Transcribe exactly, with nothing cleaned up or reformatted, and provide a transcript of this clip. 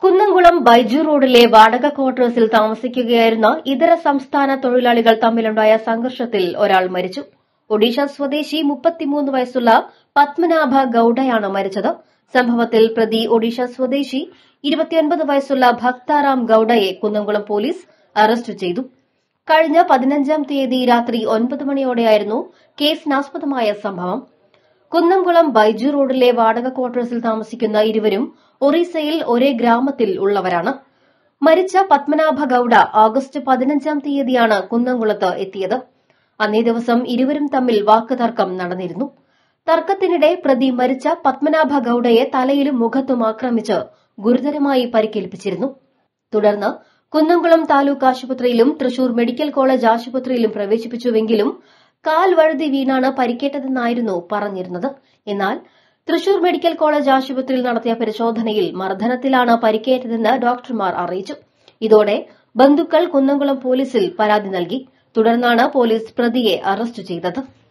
കുന്നംകുളം ബൈജു റോഡിലെ വാടക ക്വാർട്ടേഴ്സിൽ താമസിക്കുകയായിരുന്ന ഇതര സംസ്ഥാന തൊഴിലാളികൾ തമ്മിലുണ്ടായ സംഘർഷത്തിൽ ഒരാൾ മരിച്ചു. ഒഡീഷ സ്വദേശി മുപ്പത്തിമൂന്ന് വയസ്സുള്ള പത്മനാഭ ഗൌഡയാണ് മരിച്ചത്. സംഭവത്തിൽ പ്രതി ഒഡീഷ സ്വദേശി ഇരുപത്തിയൊൻപത് വയസ്സുള്ള ഭക്താറാം ഗൌഡയെ കുന്നംകുളം പോലീസ് അറസ്റ്റ് ചെയ്തു. കഴിഞ്ഞ പതിനഞ്ചാം തീയതി രാത്രി ഒൻപത് മണിയോടെയായിരുന്നു കേസിനാസ്പദമായ സംഭവം. കുന്നംകുളം ബൈജു റോഡിലെ വാടക ക്വാർട്ടേഴ്സിൽ താമസിക്കുന്ന ഇരുവരും ഒറീസയിൽ ഒരേ ഗ്രാമത്തിൽ ഉള്ളവരാണ്. മരിച്ച പത്മനാഭ ഗൌഡ ആഗസ്റ്റ് പതിനഞ്ചാം തീയതിയാണ് കുന്നംകുളത്ത് എത്തിയത്. അന്നേ ദിവസം ഇരുവരും തമ്മിൽ വാക്കുതർക്കം നടന്നിരുന്നു. തർക്കത്തിനിടെ പ്രതി മരിച്ച പത്മനാഭ ഗൌഡയെ തലയിലും മുഖത്തും ആക്രമിച്ച് ഗുരുതരമായി പരിക്കേൽപ്പിച്ചിരുന്നു. തുടർന്ന് കുന്നംകുളം താലൂക്ക് ആശുപത്രിയിലും തൃശൂർ മെഡിക്കൽ കോളേജ് ആശുപത്രിയിലും പ്രവേശിപ്പിച്ചുവെങ്കിലും കാൽ വഴുതി വീണാണ് പരിക്കേറ്റതെന്നായിരുന്നു പറഞ്ഞിരുന്നത്. എന്നാൽ തൃശൂർ മെഡിക്കൽ കോളേജ് ആശുപത്രിയിൽ നടത്തിയ പരിശോധനയിൽ മർദ്ദനത്തിലാണ് പരിക്കേറ്റതെന്ന് ഡോക്ടർമാർ അറിയിച്ചു. ഇതോടെ ബന്ധുക്കൾ കുന്നംകുളം പോലീസിൽ പരാതി നൽകി. തുടർന്നാണ് പോലീസ് പ്രതിയെ അറസ്റ്റ് ചെയ്തത്.